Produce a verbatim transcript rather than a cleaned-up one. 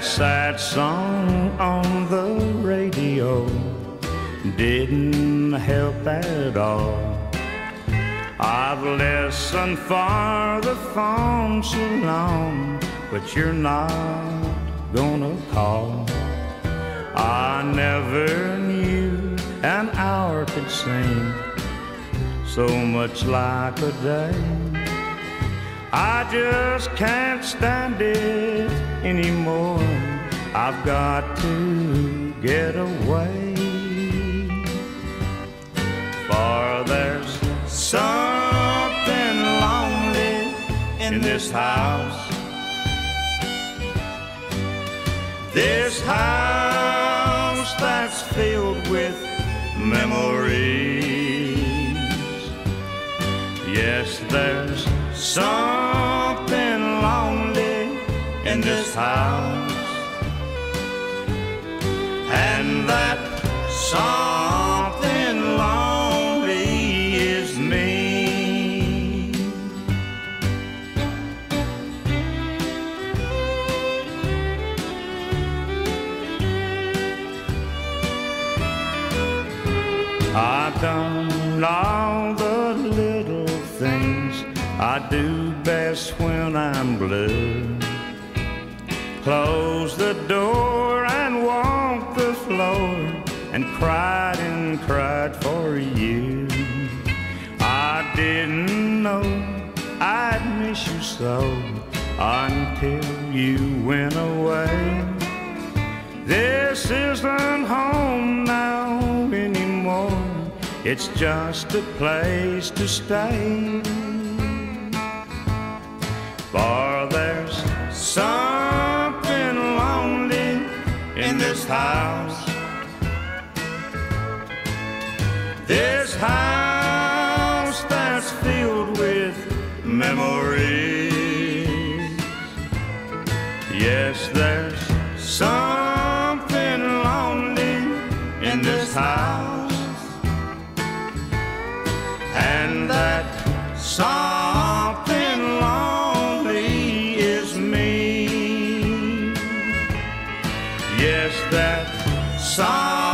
sad song on the radio didn't help at all. I've listened for the phone so long, but you're not gonna call. I never knew an hour could seem so much like a day. I just can't stand it anymore. I've got to get away. For there's something lonely in this house. This house that's filled with memories. Yes, there's something lonely in this house, and that something lonely is me. I've done all the little things I do best when I'm blue. Close the door and walk the floor and cried and cried for you. I didn't know I'd miss you so until you went away. This isn't home now anymore. It's just a place to stay. For there's something lonely in this house. This house that's filled with memories. Yes, there's something lonely in this house, and that something lonely is me. Yes, that something